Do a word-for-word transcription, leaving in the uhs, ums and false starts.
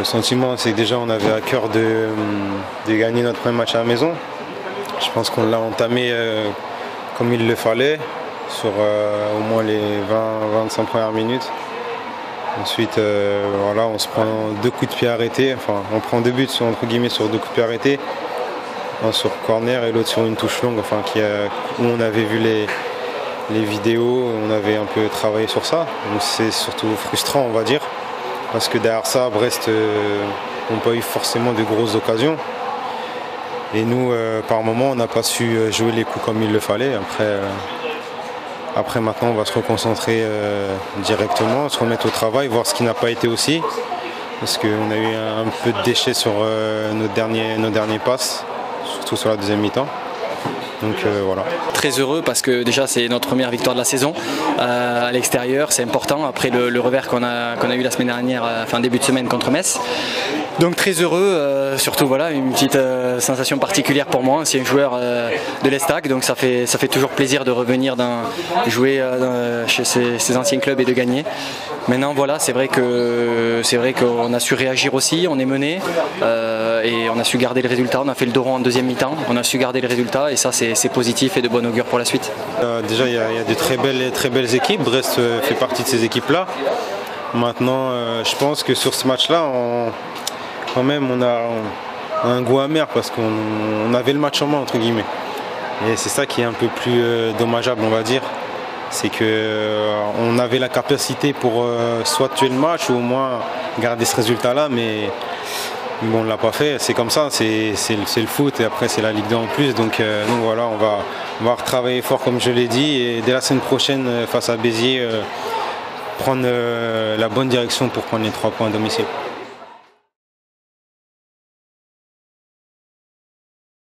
Le sentiment, c'est que déjà on avait à cœur de, de gagner notre premier match à la maison. Je pense qu'on l'a entamé euh, comme il le fallait, sur euh, au moins les vingt à vingt-cinq premières minutes. Ensuite, euh, voilà, on se prend deux coups de pied arrêtés, enfin on prend deux buts sur, entre guillemets sur deux coups de pied arrêtés. Un sur corner et l'autre sur une touche longue, enfin, qui a, où on avait vu les, les vidéos, on avait un peu travaillé sur ça. Donc c'est surtout frustrant, on va dire, parce que derrière ça, Brest euh, n'ont pas eu forcément de grosses occasions. Et nous, euh, par moment, on n'a pas su jouer les coups comme il le fallait. Après, euh, après maintenant, on va se reconcentrer euh, directement, se remettre au travail, voir ce qui n'a pas été aussi. Parce qu'on a eu un, un peu de déchets sur euh, nos, derniers, nos derniers passes, surtout sur la deuxième mi-temps. Donc euh, voilà. Très heureux parce que déjà c'est notre première victoire de la saison euh, à l'extérieur, c'est important après le, le revers qu'on a, qu'on a eu la semaine dernière, enfin début de semaine contre Metz. Donc très heureux, euh, surtout voilà, une petite euh, sensation particulière pour moi, ancien joueur euh, de l'Estac, donc ça fait, ça fait toujours plaisir de revenir dans, jouer euh, dans, chez ses, ses anciens clubs et de gagner. Maintenant voilà, c'est vrai que c'est vrai qu'on a su réagir aussi, on est mené euh, et on a su garder le résultat, on a fait le dos rond en deuxième mi-temps, on a su garder le résultat et ça c'est positif et de bon augure pour la suite. Euh, déjà il y, y a de très belles, très belles équipes, Brest euh, fait partie de ces équipes-là. Maintenant euh, je pense que sur ce match-là, on, quand même on a on, un goût amer parce qu'on on avait le match en main entre guillemets. Et c'est ça qui est un peu plus euh, dommageable on va dire. C'est qu'on euh, avait la capacité pour euh, soit tuer le match ou au moins garder ce résultat-là, mais bon, on ne l'a pas fait. C'est comme ça, c'est le foot et après c'est la Ligue deux en plus. Donc, euh, donc voilà, on va, on va retravailler fort comme je l'ai dit et dès la semaine prochaine face à Béziers, euh, prendre euh, la bonne direction pour prendre les trois points à domicile.